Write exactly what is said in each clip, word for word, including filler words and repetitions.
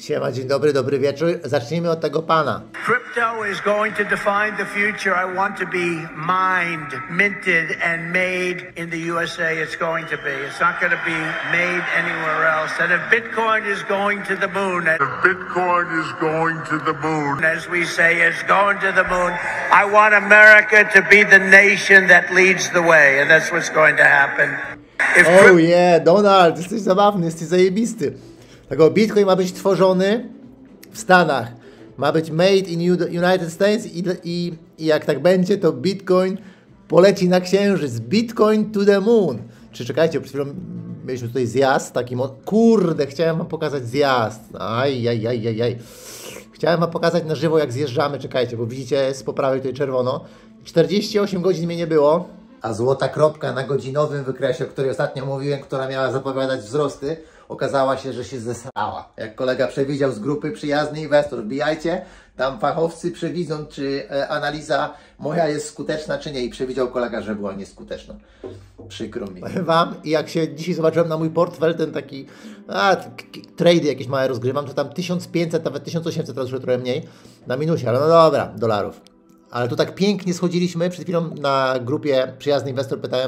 Siema, dzień dobry, dobry wieczór. Zacznijmy od tego pana. Crypto is going to define the future. I want to be mined, minted, and made in the U S A. It's going to be. It's not going to be made anywhere else. And if Bitcoin is going to the moon, and if Bitcoin is going to the moon, as we say, it's going to the moon, I want America to be the nation that leads the way, and that's what's going to happen. If Oh yeah, Donald, jesteś zabawny, jesteś zajebisty. Tego Bitcoin ma być tworzony w Stanach. Ma być made in United States i, i, i jak tak będzie, to Bitcoin poleci na księżyc. Bitcoin to the moon. Czy czekajcie, przed chwilą mieliśmy tutaj zjazd, taki kurde, chciałem wam pokazać zjazd. Aj, aj, aj, aj, aj. Chciałem wam pokazać na żywo, jak zjeżdżamy. Czekajcie, bo widzicie, jest po prawej tutaj czerwono. czterdzieści osiem godzin mnie nie było. A złota kropka na godzinowym wykresie, o której ostatnio mówiłem, która miała zapowiadać wzrosty, okazała się, że się zesrała. Jak kolega przewidział z grupy Przyjazny Inwestor, wbijajcie, tam fachowcy przewidzą, czy e, analiza moja jest skuteczna, czy nie. I przewidział kolega, że była nieskuteczna. Przykro mi. Powiem wam, i jak się dzisiaj zobaczyłem na mój portfel, ten taki, a, trady jakieś małe rozgrywam, to tam tysiąc pięćset, nawet tysiąc osiemset, teraz już trochę mniej, na minusie, ale no dobra, dolarów. Ale tu tak pięknie schodziliśmy. Przed chwilą na grupie Przyjazny Inwestor pytałem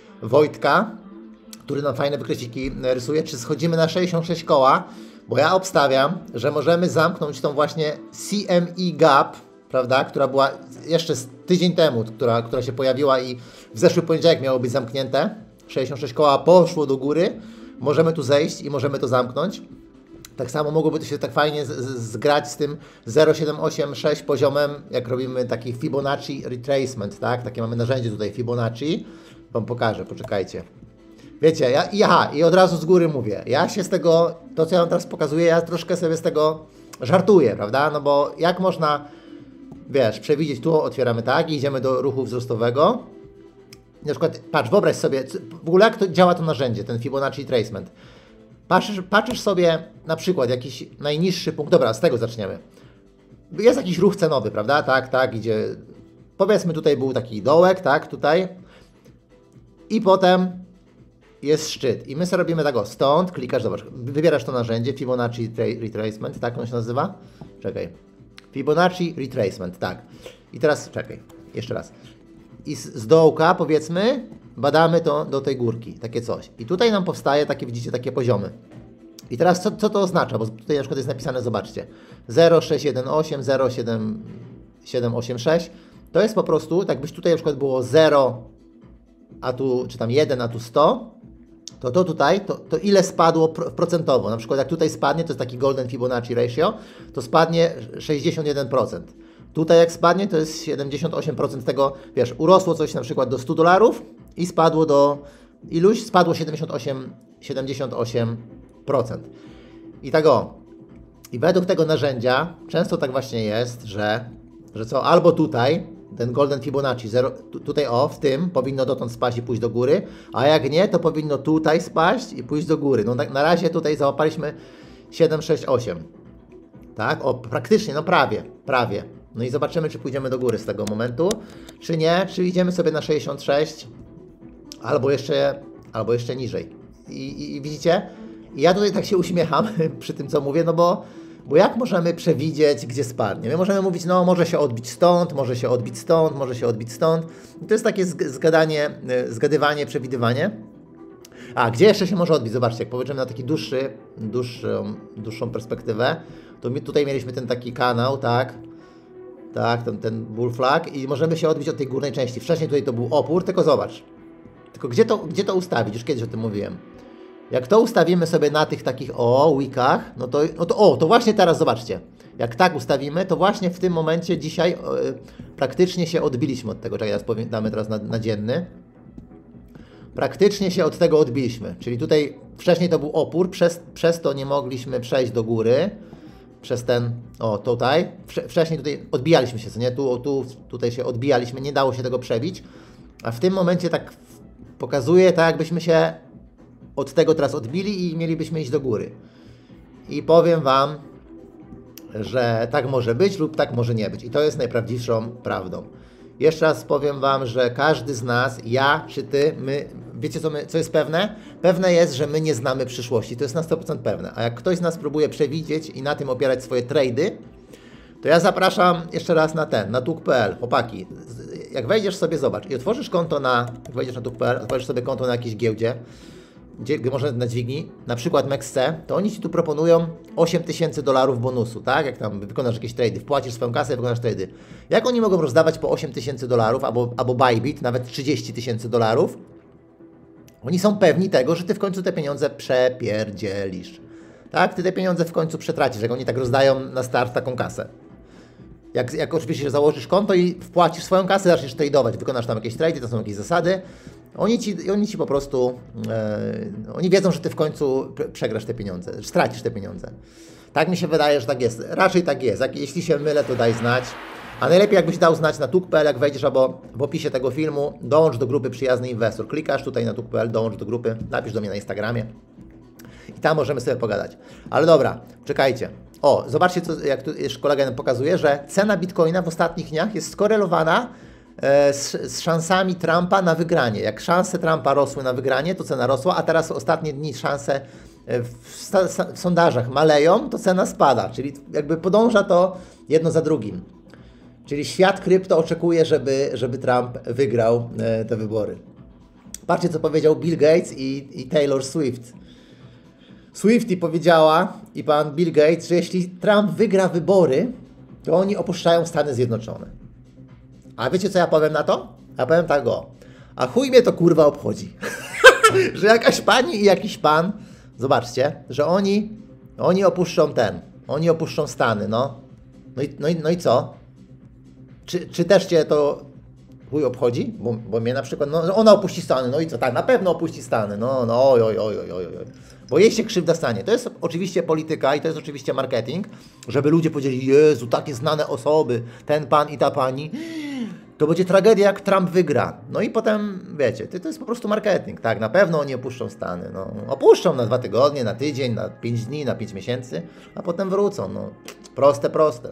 Wojtka, który nam fajne wykresiki rysuje, czy schodzimy na sześćdziesiąt sześć koła, bo ja obstawiam, że możemy zamknąć tą właśnie C M E Gap, prawda, która była jeszcze z tydzień temu, która, która się pojawiła i w zeszły poniedziałek miało być zamknięte. sześćdziesiąt sześć koła poszło do góry, możemy tu zejść i możemy to zamknąć. Tak samo mogłoby to się tak fajnie z, z, zgrać z tym zero przecinek siedem osiem sześć poziomem, jak robimy taki Fibonacci Retracement, tak? Takie mamy narzędzie tutaj Fibonacci. Wam pokażę, poczekajcie. Wiecie, ja, i aha, i od razu z góry mówię, ja się z tego, to co ja wam teraz pokazuję, ja troszkę sobie z tego żartuję, prawda? No bo jak można, wiesz, przewidzieć, tu otwieramy tak i idziemy do ruchu wzrostowego. Na przykład, patrz, wyobraź sobie, w ogóle jak to działa to narzędzie, ten Fibonacci Retracement. Patrzysz, patrzysz sobie na przykład jakiś najniższy punkt, dobra, z tego zaczniemy. Jest jakiś ruch cenowy, prawda? Tak, tak, idzie, powiedzmy tutaj był taki dołek, tak, tutaj. I potem jest szczyt. I my sobie robimy tego stąd, klikasz, zobacz, wybierasz to narzędzie, Fibonacci Retracement, tak ono się nazywa? Czekaj. Fibonacci Retracement, tak. I teraz, czekaj, jeszcze raz. I z, z dołka, powiedzmy, badamy to do tej górki, takie coś. I tutaj nam powstaje, takie widzicie, takie poziomy. I teraz co, co to oznacza? Bo tutaj na przykład jest napisane, zobaczcie, zero przecinek sześć jeden osiem, zero przecinek siedem osiem sześć. To jest po prostu, tak byś tutaj na przykład było zero, a tu, czy tam jeden, a tu sto, to to tutaj, to, to ile spadło procentowo. Na przykład jak tutaj spadnie, to jest taki Golden Fibonacci Ratio, to spadnie sześćdziesiąt jeden procent. Tutaj jak spadnie, to jest siedemdziesiąt osiem procent tego, wiesz, urosło coś na przykład do stu dolarów i spadło do iluś? Spadło siedemdziesiąt osiem procent. I tak o. I według tego narzędzia często tak właśnie jest, że, że co, albo tutaj, ten Golden Fibonacci, zero, tutaj o, w tym powinno dotąd spaść i pójść do góry, a jak nie, to powinno tutaj spaść i pójść do góry. No na, na razie tutaj załapaliśmy siedem sześć osiem. Tak? O, praktycznie, no prawie, prawie. No i zobaczymy, czy pójdziemy do góry z tego momentu, czy nie, czy idziemy sobie na sześćdziesiąt sześć, albo jeszcze, albo jeszcze niżej. I, i, i widzicie? I ja tutaj tak się uśmiecham przy tym, co mówię, no bo, bo jak możemy przewidzieć, gdzie spadnie? My możemy mówić, no może się odbić stąd, może się odbić stąd, może się odbić stąd. I to jest takie zgadanie, zgadywanie, przewidywanie. A gdzie jeszcze się może odbić? Zobaczcie, jak popatrzymy na taki dłuższy, dłuższą, dłuższą perspektywę, to my tutaj mieliśmy ten taki kanał, tak? Tak, ten, ten bull flag i możemy się odbić od tej górnej części. Wcześniej tutaj to był opór, tylko zobacz. Tylko gdzie to, gdzie to ustawić? Już kiedyś o tym mówiłem. Jak to ustawimy sobie na tych takich o wickach, no to, no to o, to właśnie teraz zobaczcie. Jak tak ustawimy, to właśnie w tym momencie dzisiaj yy, praktycznie się odbiliśmy od tego. Czekaj, teraz powiem, damy teraz na, na dzienny. Praktycznie się od tego odbiliśmy. Czyli tutaj wcześniej to był opór, przez, przez to nie mogliśmy przejść do góry. Przez ten, o tutaj, wcześniej tutaj odbijaliśmy się, co nie? Tu, tu, tutaj się odbijaliśmy, nie dało się tego przebić. A w tym momencie tak pokazuje, tak jakbyśmy się od tego teraz odbili i mielibyśmy iść do góry. I powiem Wam, że tak może być lub tak może nie być. I to jest najprawdziwszą prawdą. Jeszcze raz powiem Wam, że każdy z nas, ja czy Ty, my wiecie co, my, co jest pewne? Pewne jest, że my nie znamy przyszłości, to jest na sto procent pewne. A jak ktoś z nas próbuje przewidzieć i na tym opierać swoje trady, to ja zapraszam jeszcze raz na ten, na tuk kropka pe el. Chłopaki, jak wejdziesz sobie, zobacz, i otworzysz konto na, jak wejdziesz na tuk kropka pe el, otworzysz sobie konto na jakiejś giełdzie, gdzie, gdzie można na dźwigni, na przykład M E X C, to oni ci tu proponują osiem tysięcy dolarów bonusu, tak? Jak tam wykonasz jakieś trady, wpłacisz swoją kasę i wykonasz trady. Jak oni mogą rozdawać po osiem tysięcy dolarów, albo, albo Bybit, nawet trzydzieści tysięcy dolarów? Oni są pewni tego, że ty w końcu te pieniądze przepierdzielisz. Tak? Ty te pieniądze w końcu przetracisz, jak oni tak rozdają na start taką kasę. Jak, jak oczywiście założysz konto i wpłacisz swoją kasę, zaczniesz tradeować, wykonasz tam jakieś trady, to są jakieś zasady, oni ci, oni ci po prostu, e, oni wiedzą, że ty w końcu przegrasz te pieniądze, stracisz te pieniądze. Tak mi się wydaje, że tak jest. Raczej tak jest. Jak, jeśli się mylę, to daj znać. A najlepiej jakbyś dał znać na tuk kropka pe el, jak wejdziesz, albo w opisie tego filmu, dołącz do grupy Przyjazny Inwestor. Klikasz tutaj na tuk kropka pe el, dołącz do grupy, napisz do mnie na Instagramie i tam możemy sobie pogadać. Ale dobra, czekajcie. O, zobaczcie, co, jak tu jeszcze kolega nam pokazuje, że cena Bitcoina w ostatnich dniach jest skorelowana e, z, z szansami Trumpa na wygranie. Jak szanse Trumpa rosły na wygranie, to cena rosła, a teraz ostatnie dni szanse w, w sondażach maleją, to cena spada. Czyli jakby podąża to jedno za drugim. Czyli świat krypto oczekuje, żeby, żeby Trump wygrał e, te wybory. Patrzcie, co powiedział Bill Gates i, i Taylor Swift. Swiftie powiedziała i pan Bill Gates, że jeśli Trump wygra wybory, to oni opuszczają Stany Zjednoczone. A wiecie, co ja powiem na to? Ja powiem tak, o. A chuj mnie to kurwa obchodzi. Że jakaś pani i jakiś pan, zobaczcie, że oni, oni opuszczą ten, oni opuszczą Stany, no. No i, no i, no i co? Czy, czy też cię to chuj obchodzi? Bo, bo mnie na przykład, no ona opuści Stany, no i co? Tak, na pewno opuści Stany, no, no, oj, oj, oj, oj, oj, oj. Bo jej się krzywda stanie. To jest oczywiście polityka i to jest oczywiście marketing, żeby ludzie powiedzieli, Jezu, takie znane osoby, ten pan i ta pani, to będzie tragedia, jak Trump wygra. No i potem, wiecie, to jest po prostu marketing, tak, na pewno oni opuszczą Stany, no, opuszczą na dwa tygodnie, na tydzień, na pięć dni, na pięć miesięcy, a potem wrócą, no, proste, proste.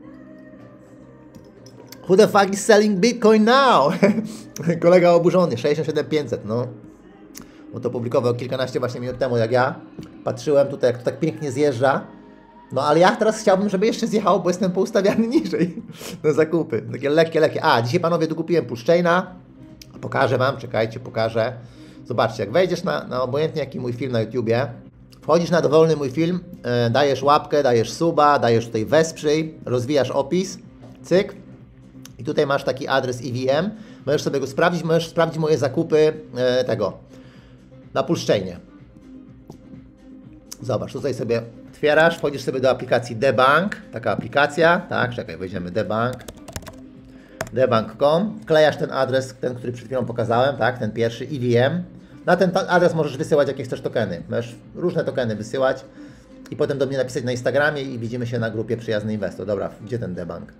Who the fuck is selling Bitcoin now? Kolega oburzony, sześćdziesiąt siedem tysięcy pięćset, no. Bo to publikował kilkanaście właśnie minut temu, jak ja patrzyłem tutaj, jak to tak pięknie zjeżdża. No ale ja teraz chciałbym, żeby jeszcze zjechało, bo jestem poustawiany niżej na zakupy. Takie lekkie, lekkie. A, dzisiaj panowie dokupiłem Puszczejna. Pokażę wam, czekajcie, pokażę. Zobaczcie, jak wejdziesz na, na obojętnie jaki mój film na YouTubie, wchodzisz na dowolny mój film, yy, dajesz łapkę, dajesz suba, dajesz tutaj wesprzyj, rozwijasz opis, cyk. I tutaj masz taki adres E V M. Możesz sobie go sprawdzić, możesz sprawdzić moje zakupy yy, tego. Na Puszczejnie. Zobacz, tutaj sobie otwierasz, wchodzisz sobie do aplikacji Debank, taka aplikacja, tak, czekaj, wejdziemy Debank, debank kropka com, wklejasz ten adres, ten, który przed chwilą pokazałem, tak, ten pierwszy E V M, na ten adres możesz wysyłać jakie chcesz tokeny, możesz różne tokeny wysyłać i potem do mnie napisać na Instagramie i widzimy się na grupie Przyjazny Inwestor. Dobra, gdzie ten Debank?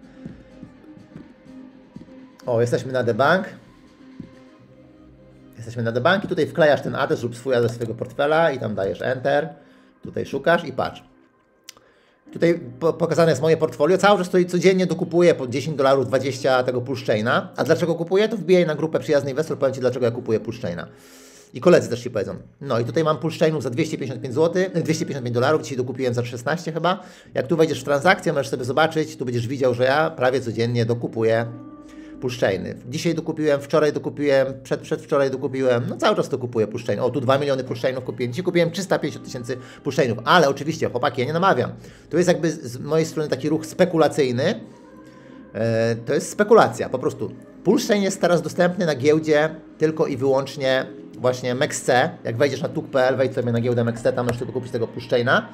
O, jesteśmy na Debank. Jesteśmy na Debank i tutaj wklejasz ten adres lub swój adres swojego portfela i tam dajesz Enter. Tutaj szukasz i patrz. Tutaj po, pokazane jest moje portfolio. Cały czas tutaj codziennie dokupuję po dziesięć dolarów, dwadzieścia tego Puszczejna. A dlaczego kupuję? To wbijaj na grupę Przyjazny Inwestor, powiem Ci, dlaczego ja kupuję Puszczejna. I koledzy też Ci powiedzą. No i tutaj mam Puszczejnów za dwieście pięćdziesiąt pięć złotych, dwieście pięćdziesiąt pięć dolarów, dzisiaj dokupiłem za szesnaście chyba. Jak tu wejdziesz w transakcję, możesz sobie zobaczyć, tu będziesz widział, że ja prawie codziennie dokupuję Puszczejny. Dzisiaj dokupiłem, wczoraj dokupiłem, przed, przedwczoraj dokupiłem, no cały czas to kupuję Puszczejny. O, tu dwa miliony Puszczejnów kupiłem. Dzisiaj kupiłem trzysta pięćdziesiąt tysięcy Puszczejnów, ale oczywiście, chłopaki, ja nie namawiam. To jest jakby z mojej strony taki ruch spekulacyjny. E, to jest spekulacja, po prostu. Puszczejn jest teraz dostępny na giełdzie tylko i wyłącznie właśnie M E X C. Jak wejdziesz na tuk kropka pe el, wejdź sobie na giełdę M E X C, tam możesz sobie kupić tego Puszczejna.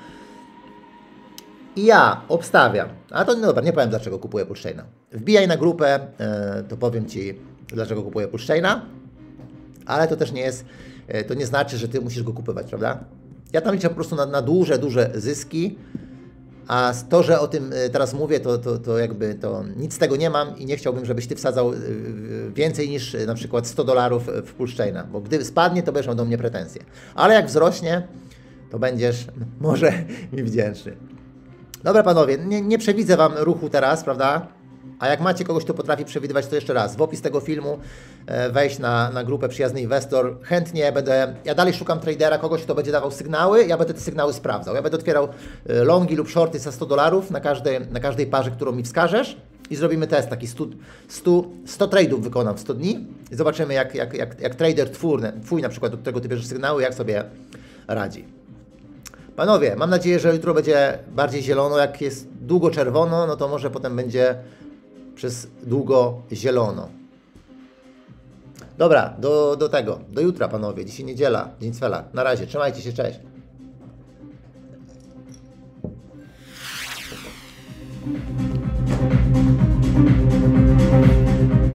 I ja obstawiam, a to no dobra, nie powiem dlaczego kupuję Puszczejna. Wbijaj na grupę, yy, to powiem Ci dlaczego kupuję Puszczejna, ale to też nie jest, yy, to nie znaczy, że Ty musisz go kupować, prawda? Ja tam liczę po prostu na, na duże, duże zyski, a to, że o tym yy, teraz mówię, to, to, to jakby to nic z tego nie mam i nie chciałbym, żebyś Ty wsadzał yy, więcej niż yy, na przykład sto dolarów w Puszczejna, bo gdy spadnie, to będziesz miał do mnie pretensje. Ale jak wzrośnie, to będziesz może mi wdzięczny. Dobra panowie, nie, nie przewidzę Wam ruchu teraz, prawda? A jak macie kogoś, kto potrafi przewidywać, to jeszcze raz, w opis tego filmu e, wejść na, na grupę Przyjazny Inwestor. Chętnie będę, ja dalej szukam tradera, kogoś, kto będzie dawał sygnały, ja będę te sygnały sprawdzał. Ja będę otwierał e, longi lub shorty za sto dolarów na każdej, na każdej parze, którą mi wskażesz i zrobimy test, taki sto, sto, sto trade'ów wykonam w sto dni i zobaczymy, jak, jak, jak, jak trader twój, twój na przykład, do którego ty bierzesz sygnały, jak sobie radzi. Panowie, mam nadzieję, że jutro będzie bardziej zielono. Jak jest długo czerwono, no to może potem będzie przez długo zielono. Dobra, do, do tego. Do jutra, panowie. Dzisiaj niedziela, dzień Cwela. Na razie, trzymajcie się, cześć.